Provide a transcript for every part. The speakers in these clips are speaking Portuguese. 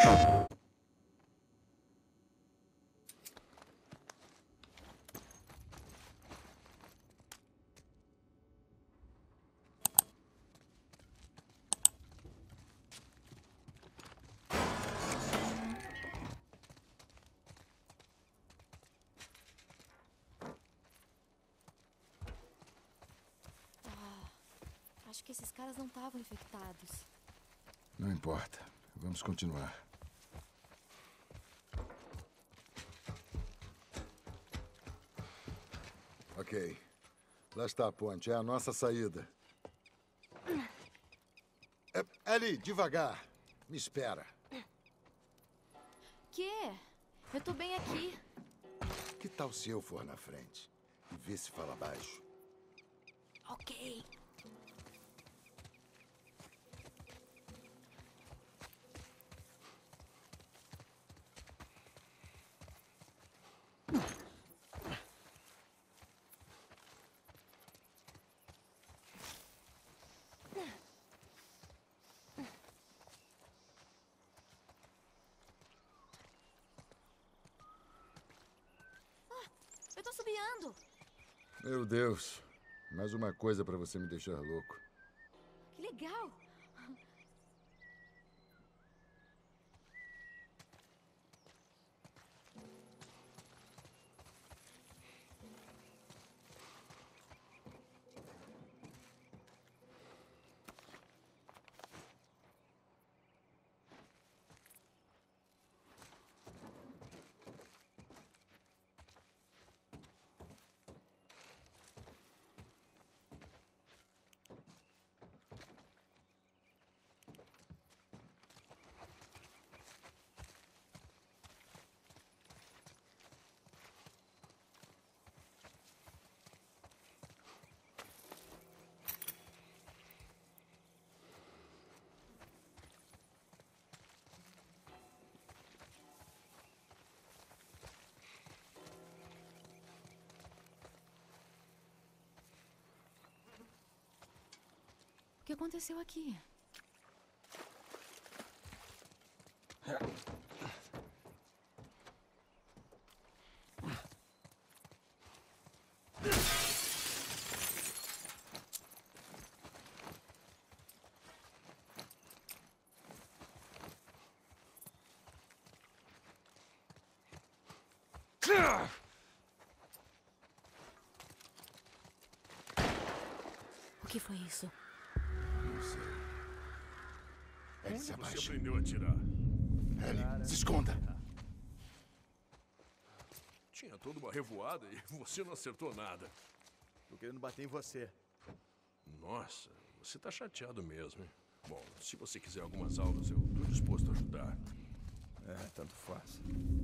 Acho que esses caras não estavam infectados. Não importa. Vamos continuar. Ok. Lá está a ponte. É a nossa saída. Ellie, devagar. Me espera. Quê? Eu tô bem aqui. Que tal se eu for na frente? E ver se fala baixo? Ok. Eu tô subiando. Meu Deus. Mais uma coisa pra você me deixar louco. Que legal. O que aconteceu aqui? O que foi isso? Não sei. Ellie, se Você abaixe. aprendeu a atirar? Ellie, se esconda. Tinha toda uma revoada e você não acertou nada. Tô querendo bater em você. Nossa, você tá chateado mesmo, hein? Bom, se você quiser algumas aulas, eu tô disposto a ajudar. É, tanto faz.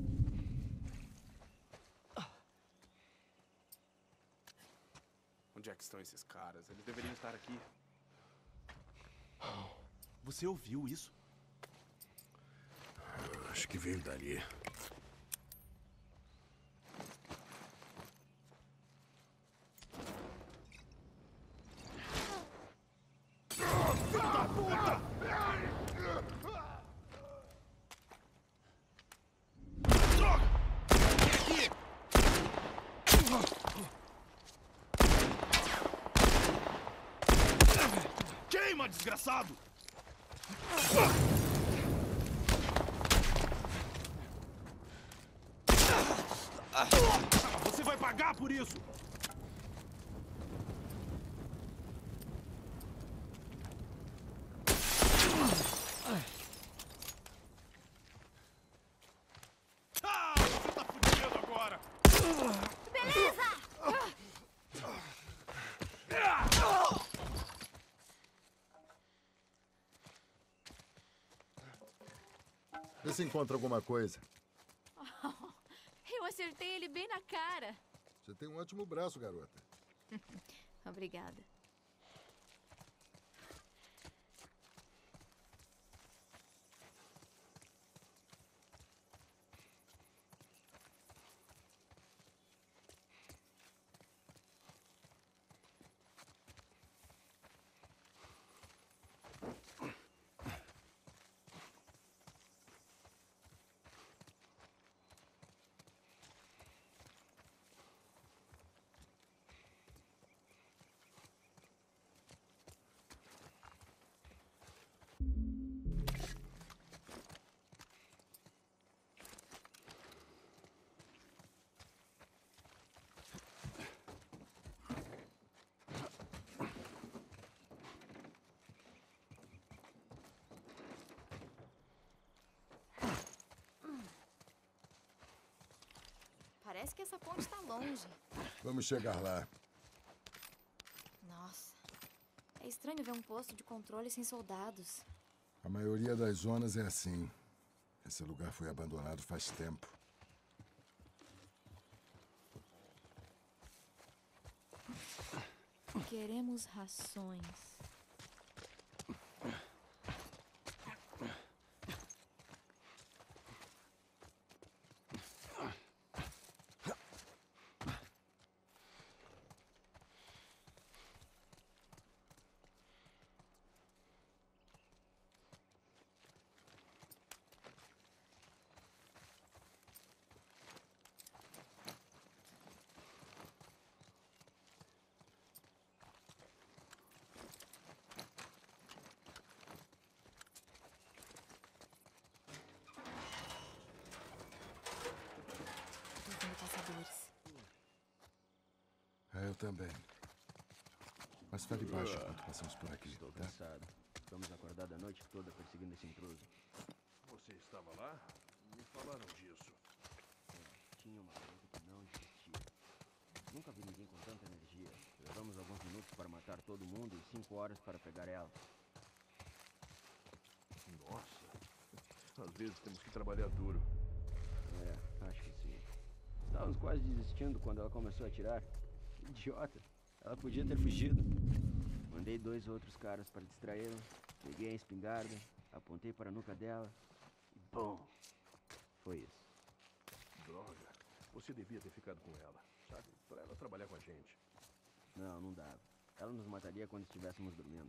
Onde é que estão esses caras? Eles deveriam estar aqui. Você ouviu isso? Acho que veio dali. Queima, desgraçado! Você vai pagar por isso! Você tá fudido agora! Beleza! Vê se encontra alguma coisa. Eu acertei ele bem na cara. Você tem um ótimo braço, garota. Obrigada. Parece que essa ponte tá longe. Vamos chegar lá. Nossa. É estranho ver um posto de controle sem soldados. A maioria das zonas é assim. Esse lugar foi abandonado faz tempo. Queremos rações. Tô vendo caçadores. Eu também. Mas fale baixo enquanto passamos por aqui, Estou tá? cansado. Ficamos acordados a noite toda perseguindo esse intruso. Você estava lá? Me falaram disso. Tinha uma coisa que não existia. Nunca vi ninguém com tanta energia. Levamos alguns minutos para matar todo mundo e 5 horas para pegar ela. Nossa. Às vezes temos que trabalhar duro. É, acho que sim. Estávamos quase desistindo quando ela começou a atirar. Que idiota. Ela podia ter fugido. Mandei 2 outros caras para distraí-la. Peguei a espingarda, apontei para a nuca dela e bom! Foi isso. Droga. Você devia ter ficado com ela, sabe? Para ela trabalhar com a gente. Não, não dava. Ela nos mataria quando estivéssemos dormindo.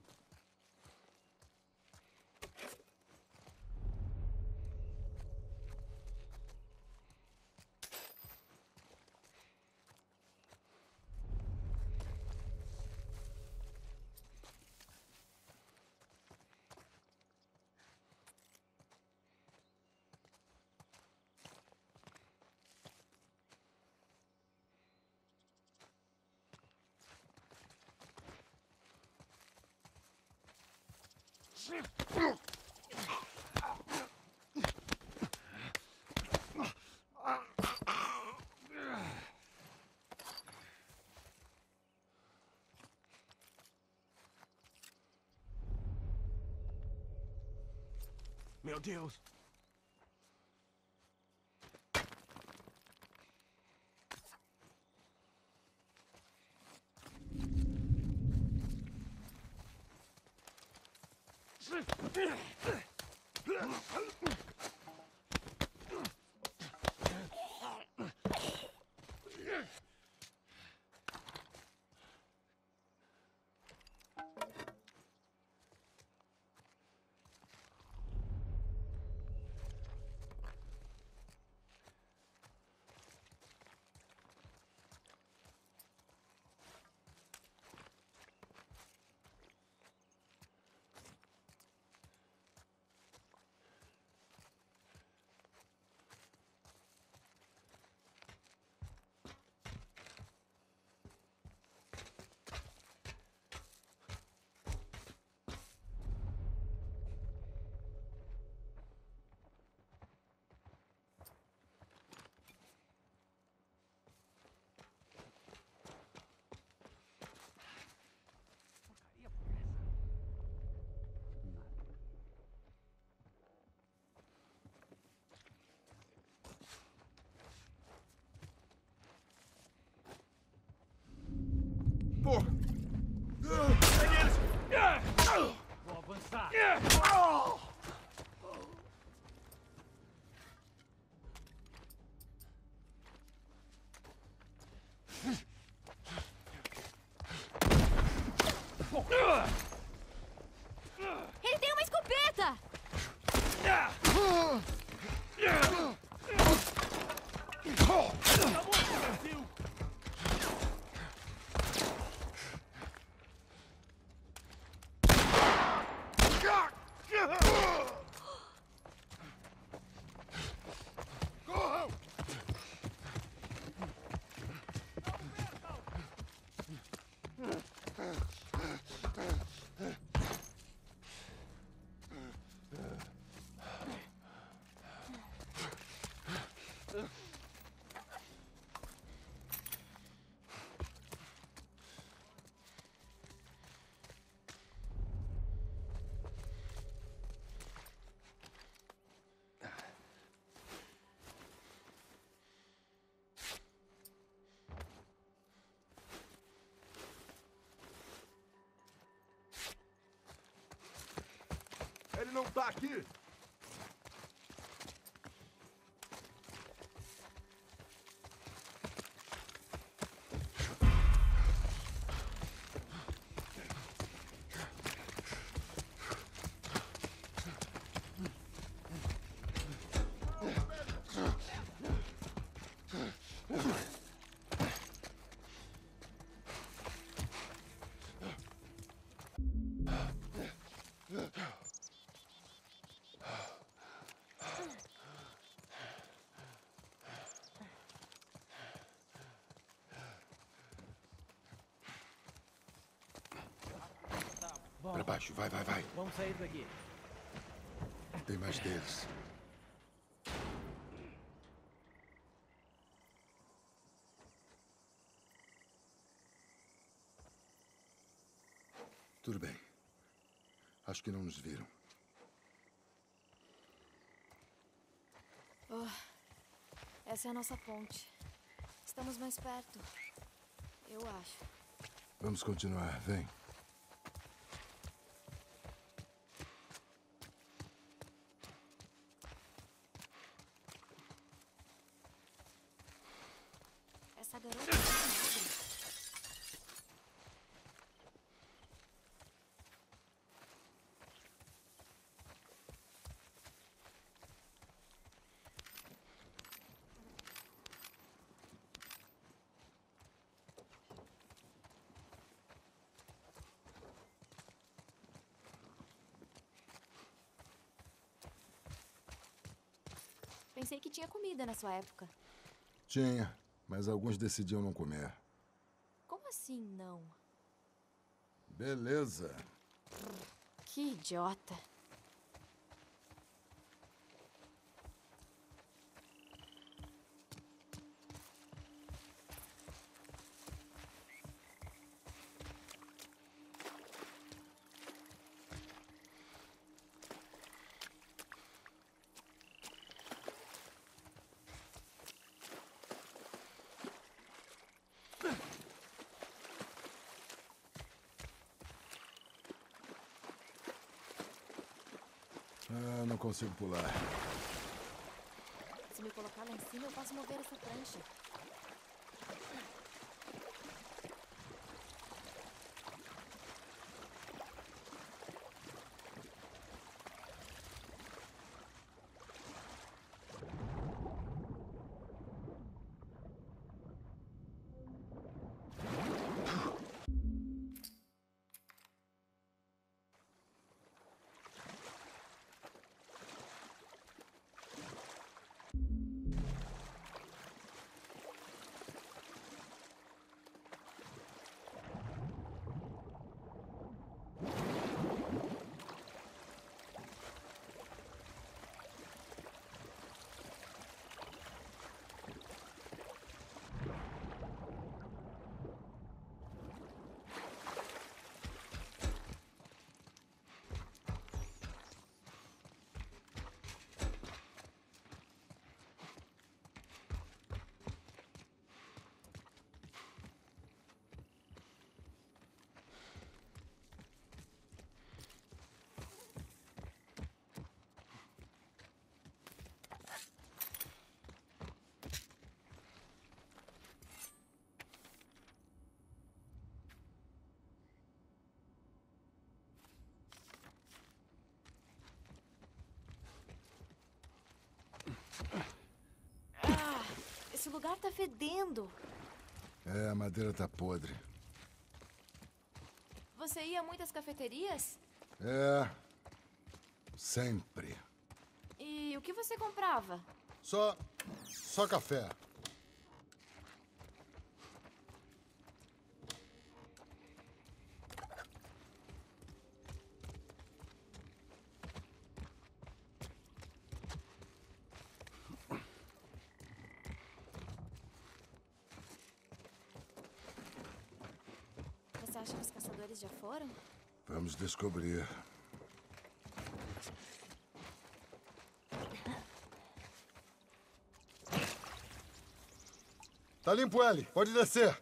Meu Deus! Pô! Pegue eles! Vou avançar. Ele tem uma escopeta! Brasil! Corram! Tá aqui! Bom, Pra baixo, vai. vamos sair daqui. Tem mais deles. Tudo bem. Acho que não nos viram. Essa é a nossa ponte. Estamos mais perto. Eu acho. Vamos continuar, vem. Essa garota é magra. Pensei que tinha comida na sua época. Tinha, mas alguns decidiam não comer. Como assim não? Beleza. Que idiota. Ah, não consigo pular. Se me colocar lá em cima, eu posso mover essa prancha. Esse lugar tá fedendo. É, a madeira tá podre. Você ia a muitas cafeterias? É. Sempre. E o que você comprava? Só café. Você acha que os caçadores já foram? Vamos descobrir. Tá limpo, Ellie. Pode descer.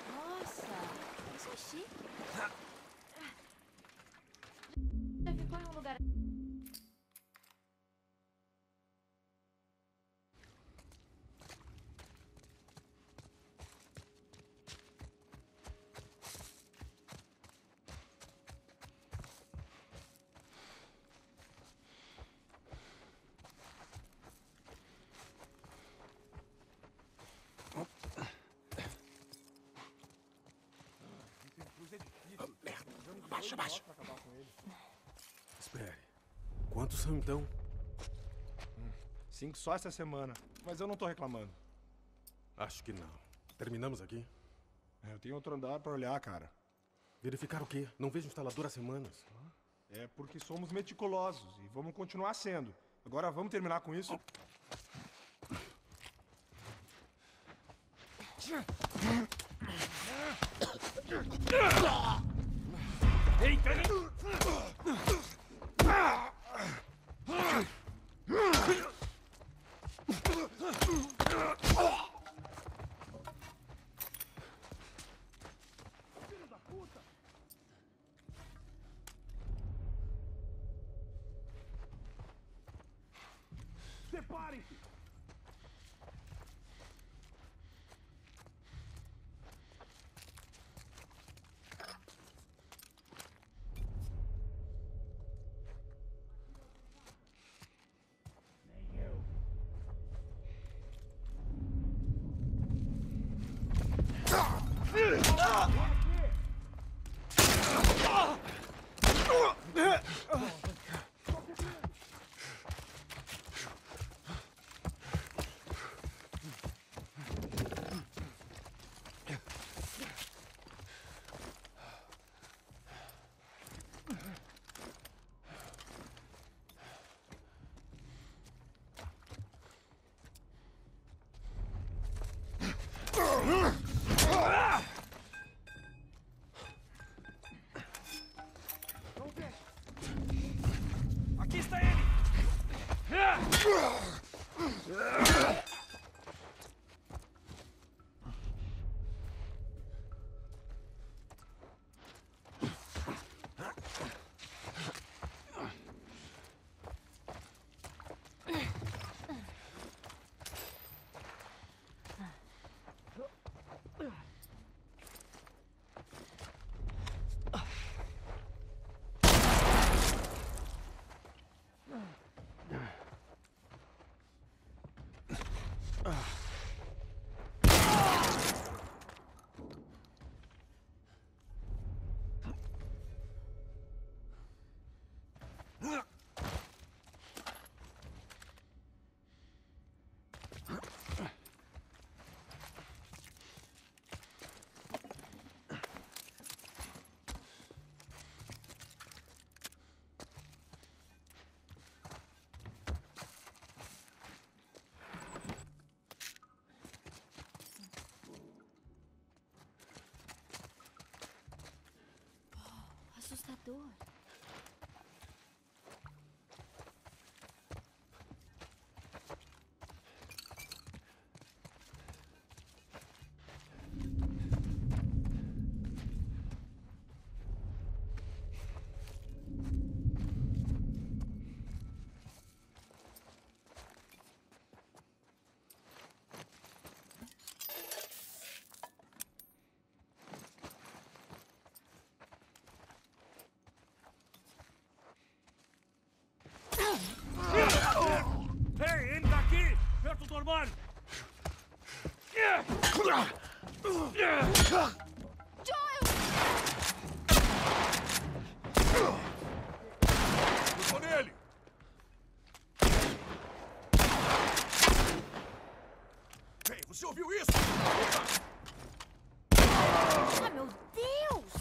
Nossa, isso é chique. Já ficou em um Baixa, baixa. Espere. Quantos são então? 5 só essa semana. Mas eu não tô reclamando. Acho que não. Terminamos aqui? Eu tenho outro andar pra olhar, cara. Verificar o quê? Não vejo instalador há semanas. É porque somos meticulosos e vamos continuar sendo. Agora vamos terminar com isso? Eita! Separem-se! Aqui está ele! Assustador. Ei, ele tá aqui! Perto do armário! Eu tô nele! Ei, você ouviu isso? Ah, meu Deus!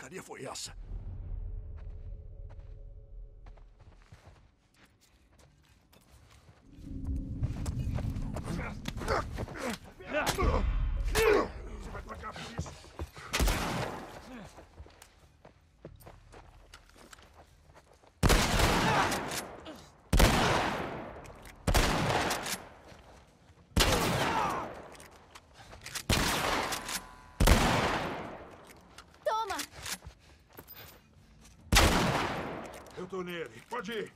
porcaria foi essa? Você vai pagar por isso. Toma! Eu tô nele. Pode ir.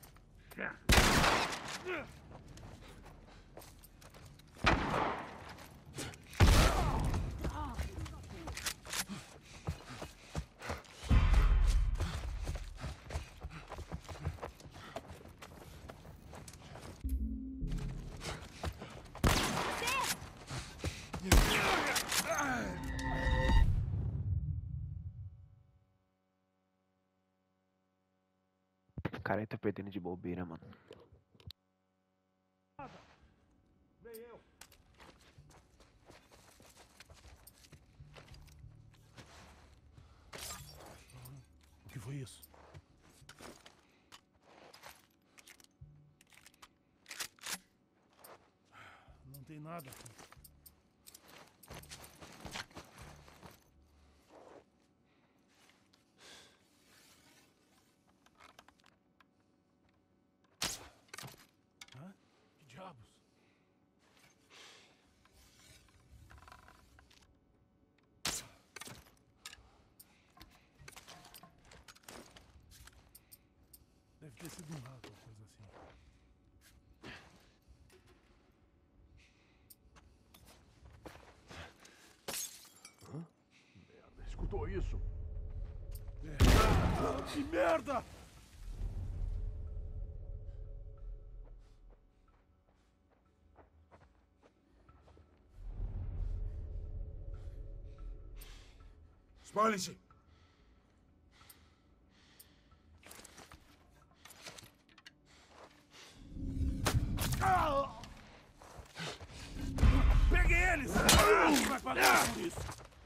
O cara aí tá perdendo de bobeira, mano. Vem eu. O que foi isso? Não tem nada aqui. Hã? Que diabos? Deve ter sido um rato ou coisa assim. Merda, escutou isso? Que merda! Espalhem-se! Pegue eles! Você vai pagar por isso!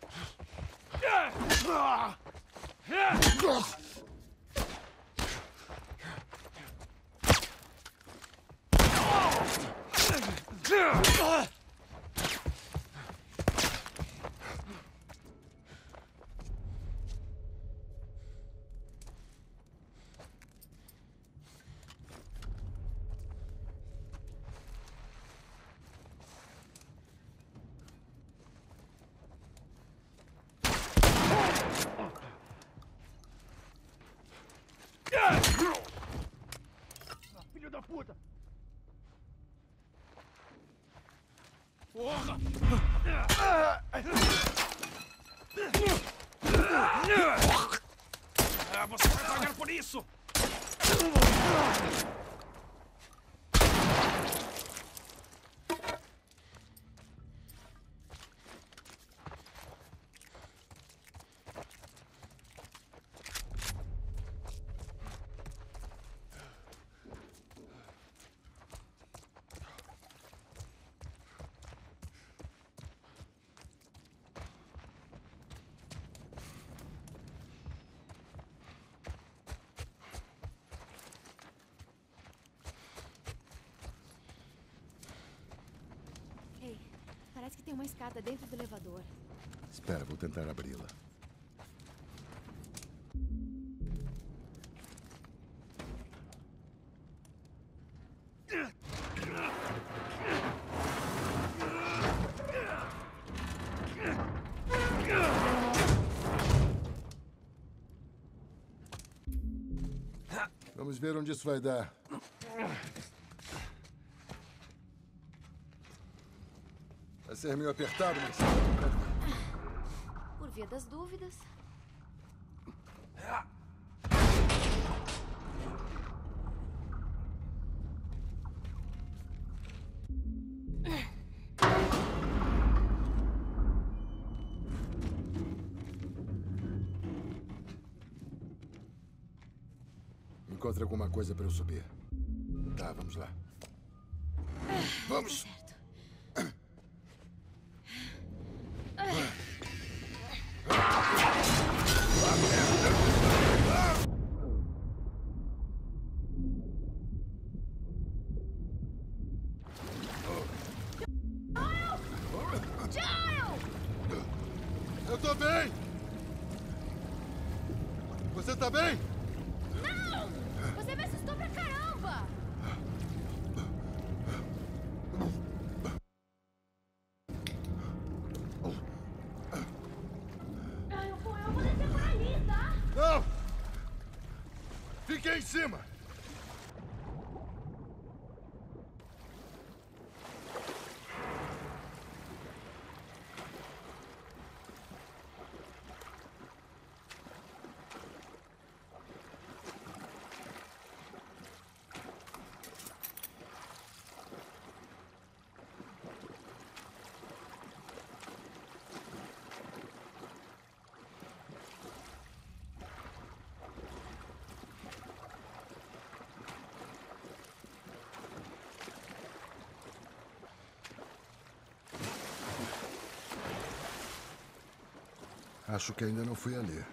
Filho da puta! Porra! Você vai pagar por isso! Ei, parece que tem uma escada dentro do elevador. Espera, vou tentar abri-la. Vamos ver onde isso vai dar. Vai ser meio apertado, mas... Por via das dúvidas. Encontre alguma coisa para eu subir. Tá, vamos lá. Vamos! Certo. Você tá bem? Não! Você me assustou pra caramba! Eu vou descer por ali, tá? Não! Fique aí em cima! Acho que ainda não fui ali.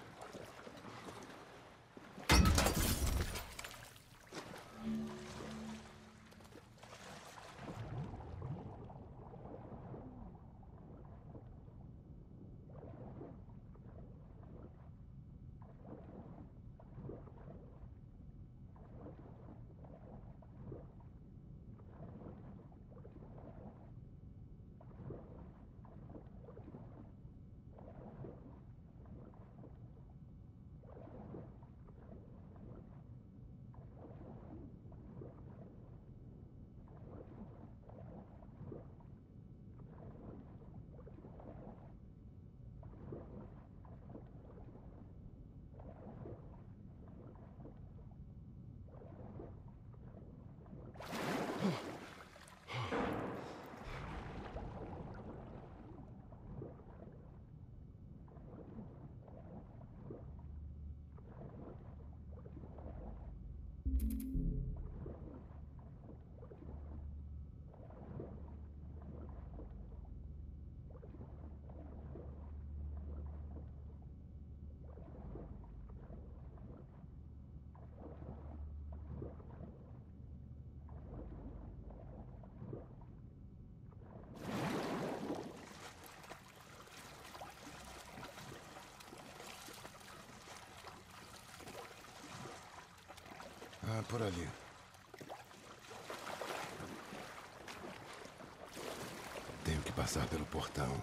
Ah, por ali. Tenho que passar pelo portão.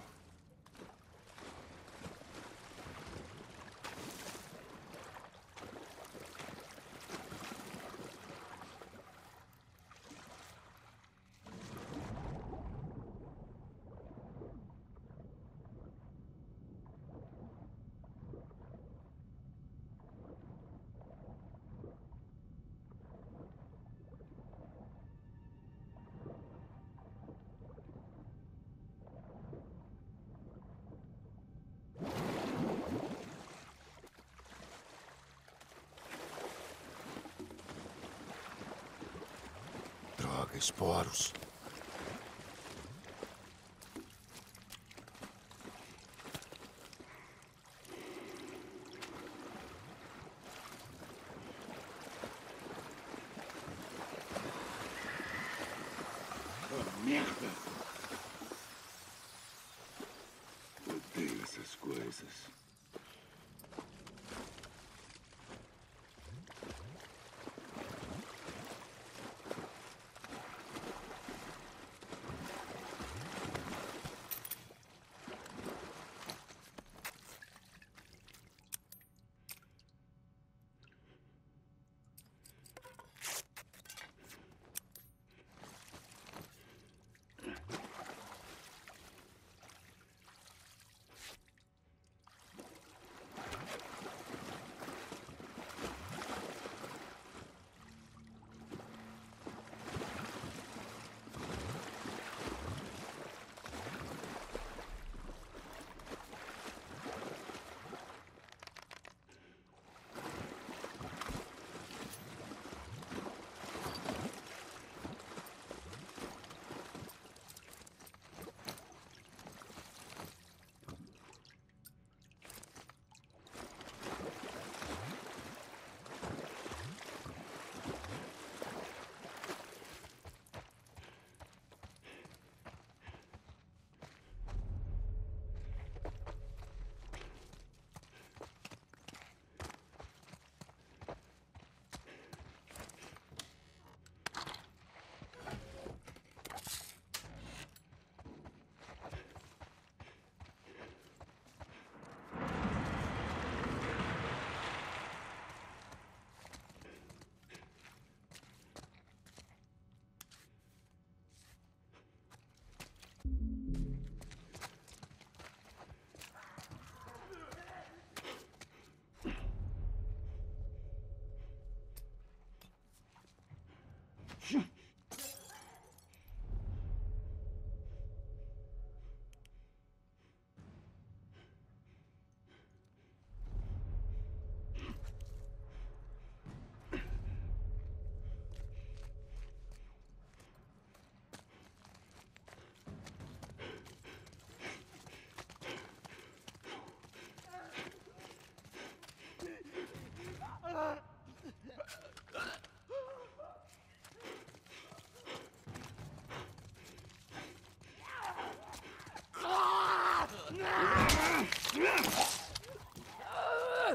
Esporos. Oh, merda! Odeio essas coisas.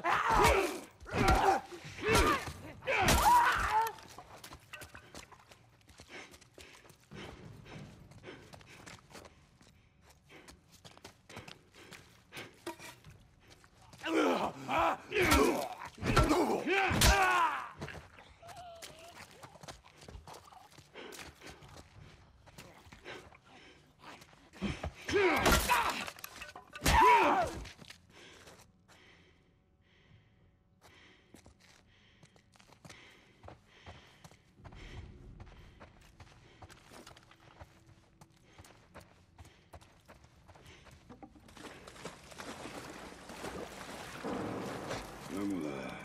Vamos lá.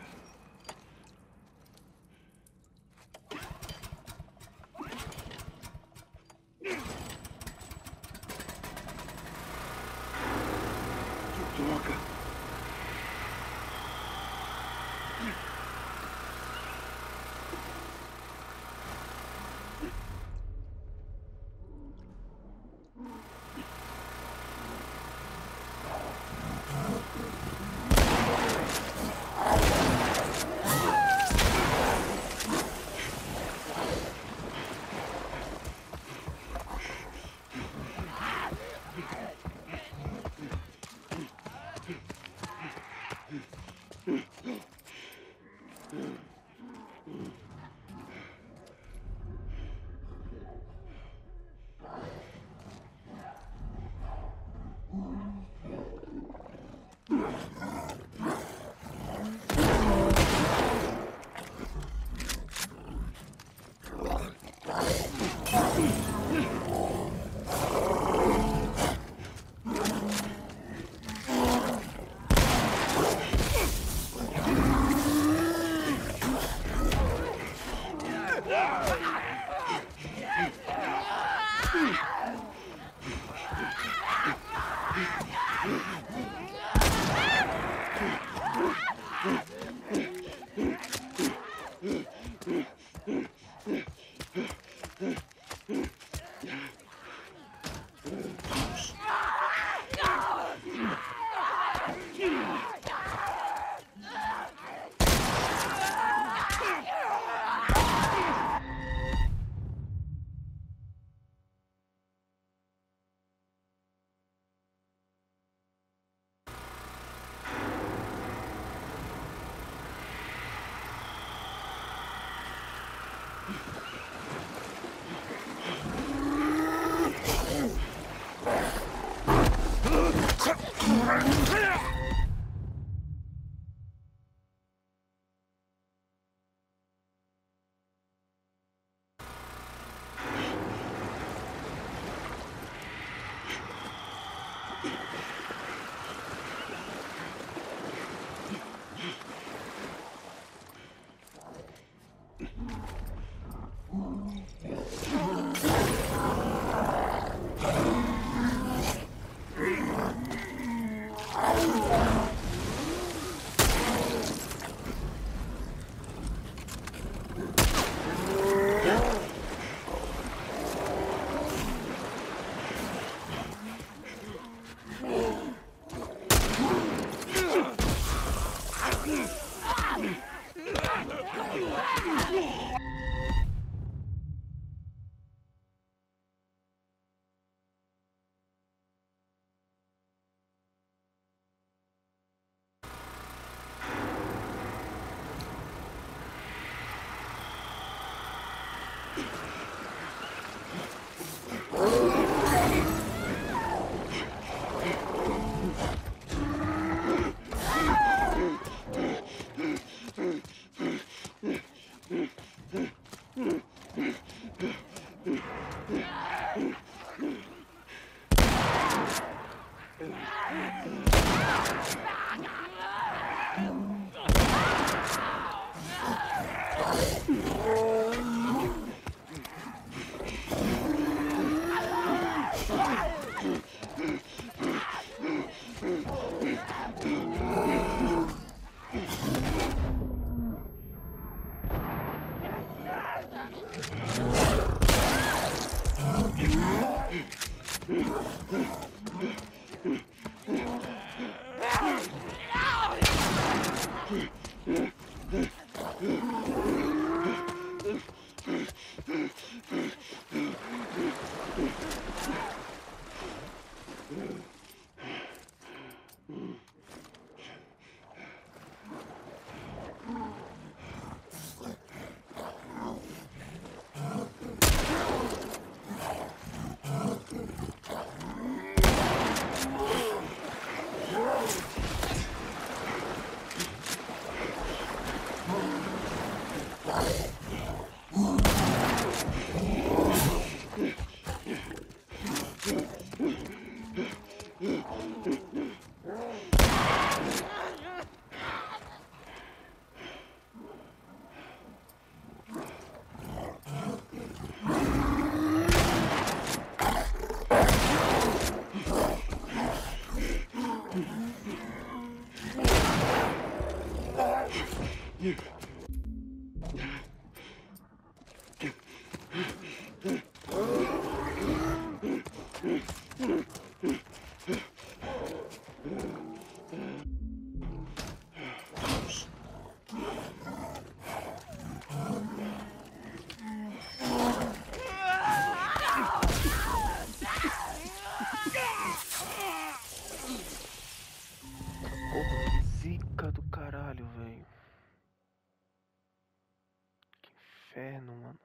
Que droga! Porra, que zica do caralho, velho. Que inferno, mano.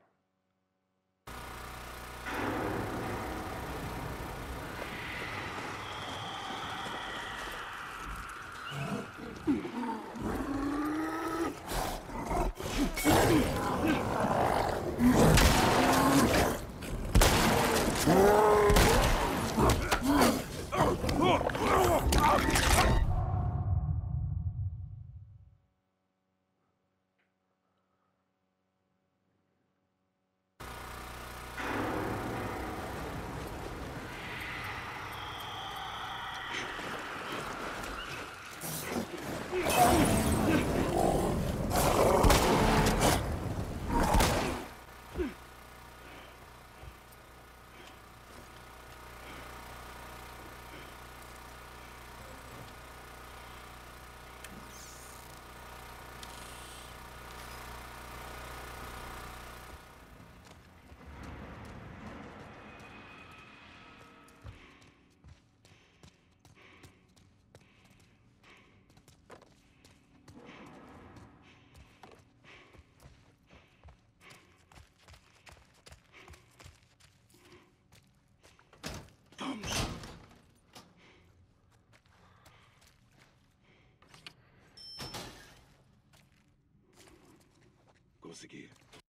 Consegui.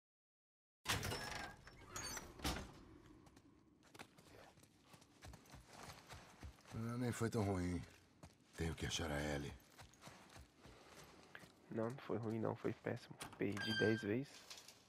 Nem foi tão ruim. Tenho que achar a Ellie. Não, não foi ruim não, foi péssimo. Perdi 10 vezes.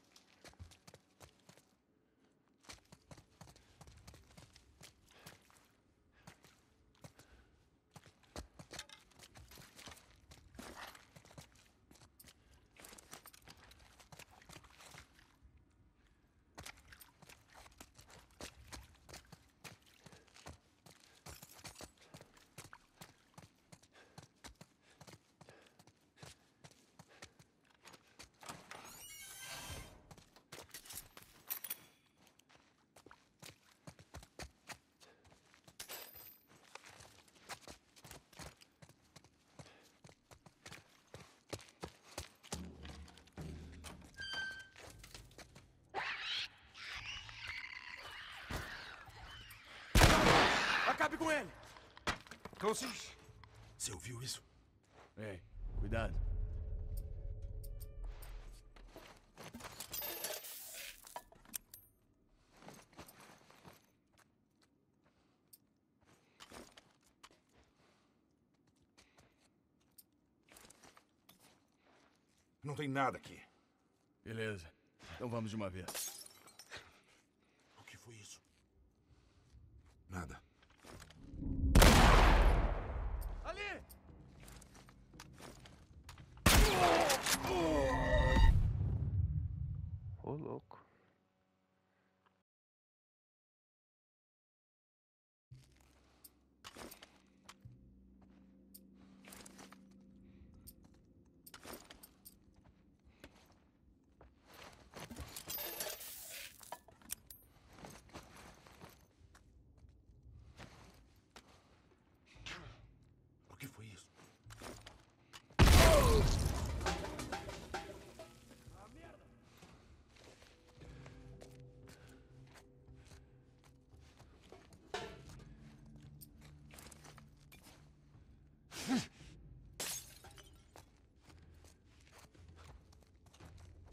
Acabe com ele! Consegui. Você ouviu isso? Ei, cuidado. Não tem nada aqui. Beleza. Então vamos de uma vez. O que foi isso? Nada. Ali! Ô, louco.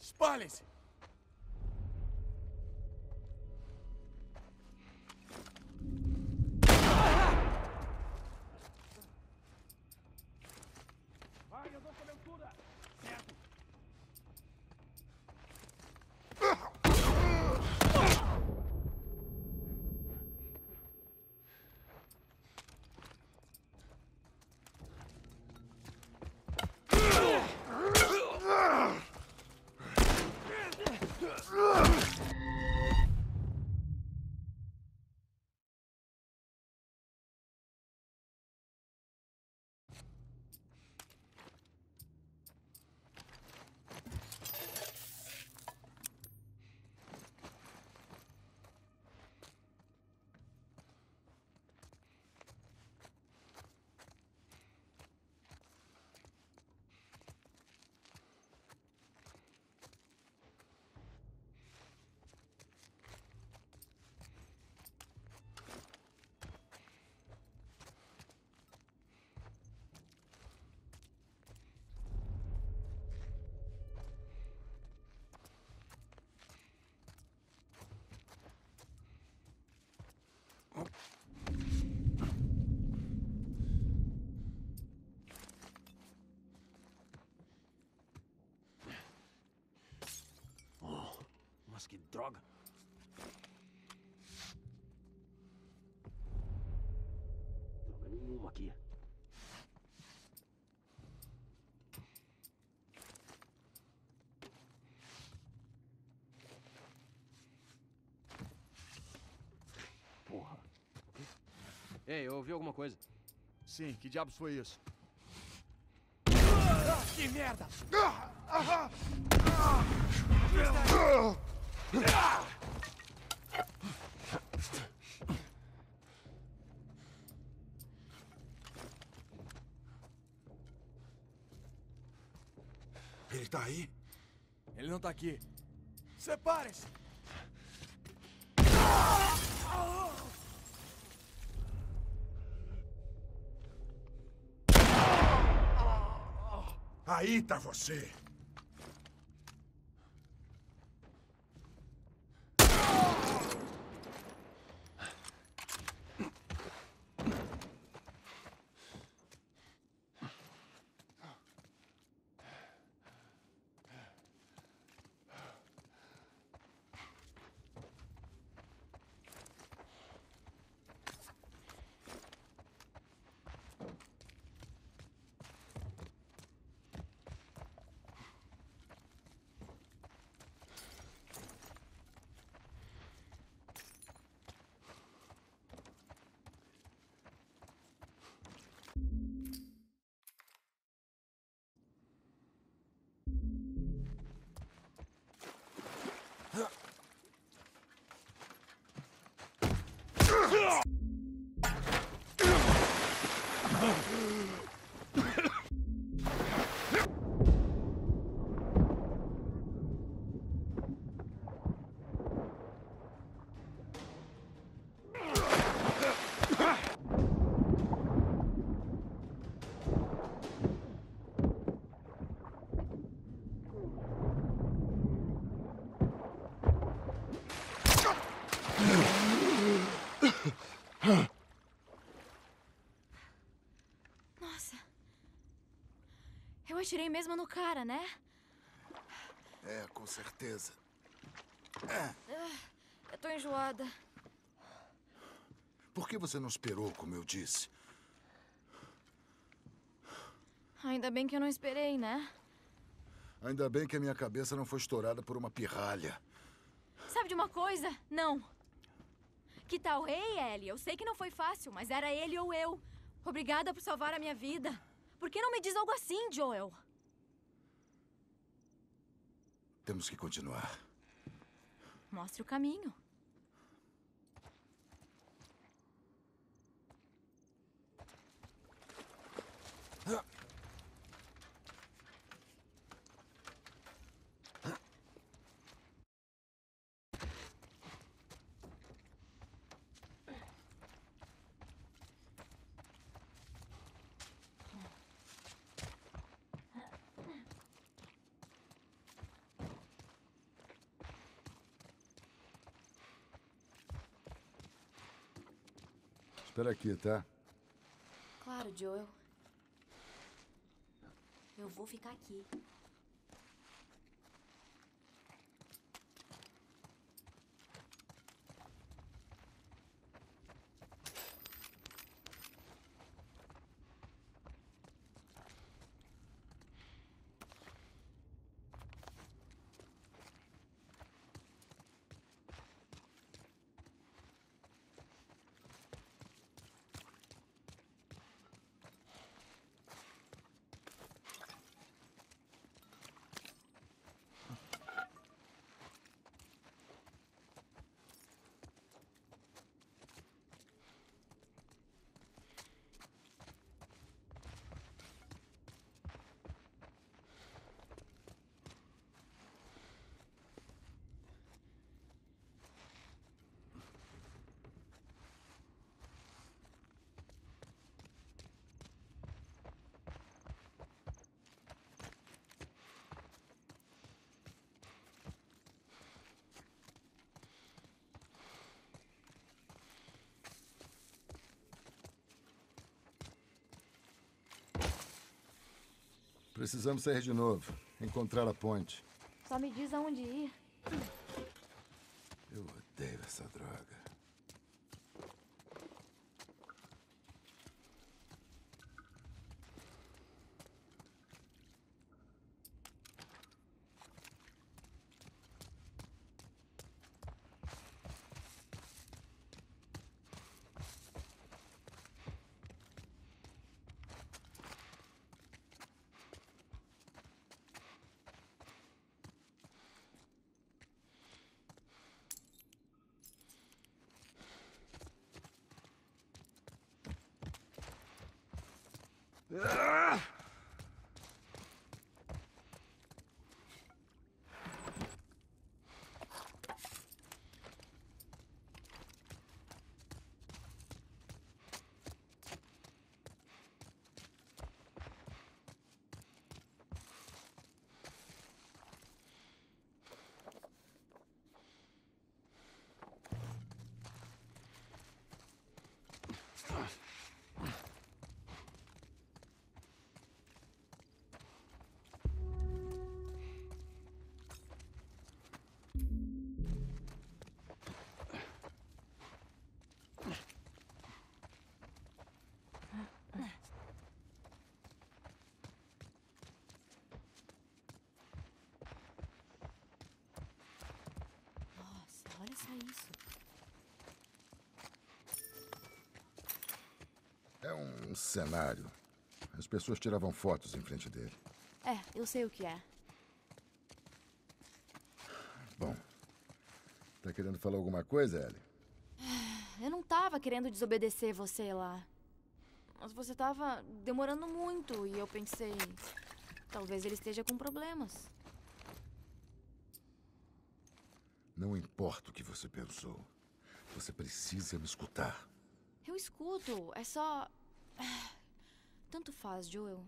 Espalhem-se! Vai, eu dou cobertura! Certo! Mas que droga! Droga nenhuma aqui. Porra. Ei, eu ouvi alguma coisa. Sim, que diabos foi isso? Que merda! Ele tá aí? Ele não tá aqui. Separem-se! Aí tá você. Nossa. Eu atirei mesmo no cara, né? É, com certeza. Eu tô enjoada. Por que você não esperou, como eu disse? Ainda bem que eu não esperei, né? Ainda bem que a minha cabeça não foi estourada por uma pirralha. Sabe de uma coisa? Não. Que tal? Ei, Ellie, eu sei que não foi fácil, mas era ele ou eu. Obrigada por salvar a minha vida. Por que não me diz algo assim, Joel? Temos que continuar. Mostre o caminho. Espera aqui, tá? Claro, Joel. Eu vou ficar aqui. Precisamos sair de novo. Encontrar a ponte. Só me diz aonde ir. Eu odeio essa droga. Olha só isso. É um cenário. As pessoas tiravam fotos em frente dele. É, eu sei o que é. Bom, tá querendo falar alguma coisa, Ellie? Eu não tava querendo desobedecer você lá. Mas você tava demorando muito e eu pensei... Talvez ele esteja com problemas. Não importa o que você pensou. Você precisa me escutar. Eu escuto, é só... Tanto faz, Joel.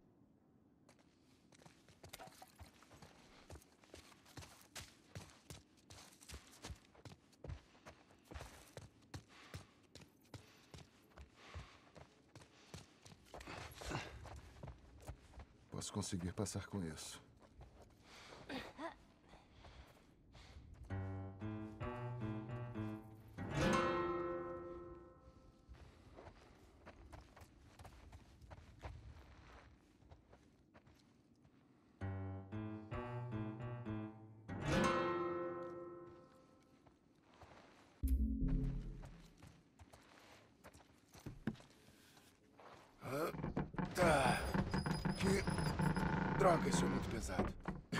Posso conseguir passar com isso. Tá. Que droga, isso é muito pesado.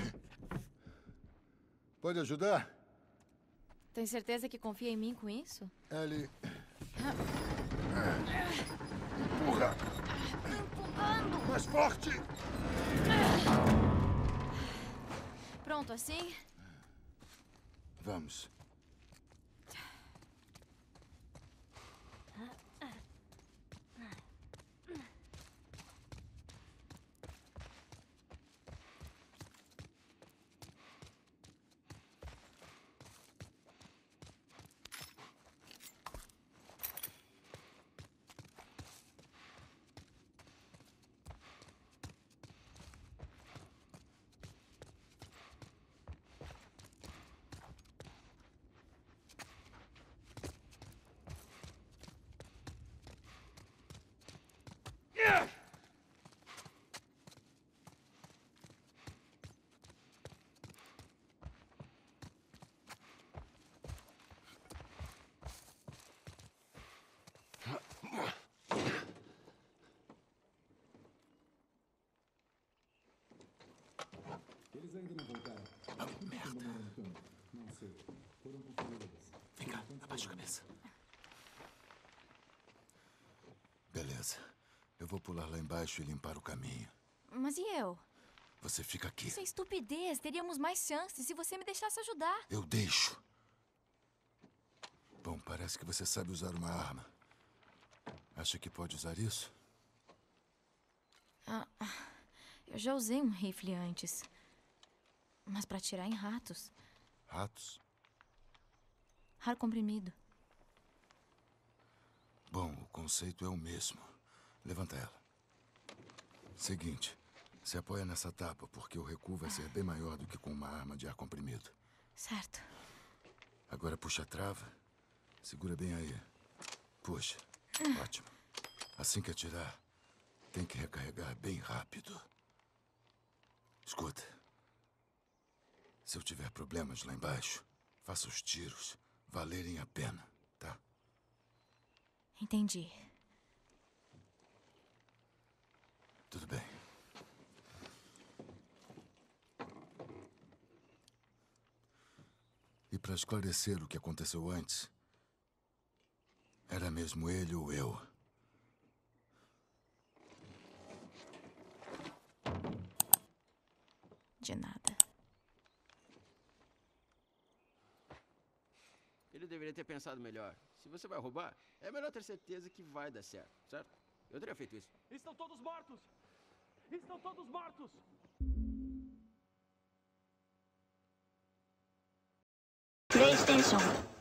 Pode ajudar? Tem certeza que confia em mim com isso? Ellie... Empurra! Empurrando! Mais forte! Pronto assim? Vamos. Vem cá, abaixa a cabeça. Beleza. Eu vou pular lá embaixo e limpar o caminho. Mas e eu? Você fica aqui. Isso é estupidez. Teríamos mais chances se você me deixasse ajudar. Eu deixo. Bom, parece que você sabe usar uma arma. Acha que pode usar isso? Eu já usei um rifle antes. Mas pra atirar em ratos. Ratos? Ar comprimido. Bom, o conceito é o mesmo. Levanta ela. Seguinte, se apoia nessa tapa, porque o recuo vai ser bem maior do que com uma arma de ar comprimido. Certo. Agora puxa a trava. Segura bem aí. Puxa. Ótimo. Assim que atirar, tem que recarregar bem rápido. Escuta. Se eu tiver problemas lá embaixo, faça os tiros valerem a pena, tá? Entendi. Tudo bem. E para esclarecer o que aconteceu antes, era mesmo ele ou eu? De nada. Ele deveria ter pensado melhor. Se você vai roubar, é melhor ter certeza que vai dar certo, certo? Eu teria feito isso. Estão todos mortos! Estão todos mortos! PlayStation.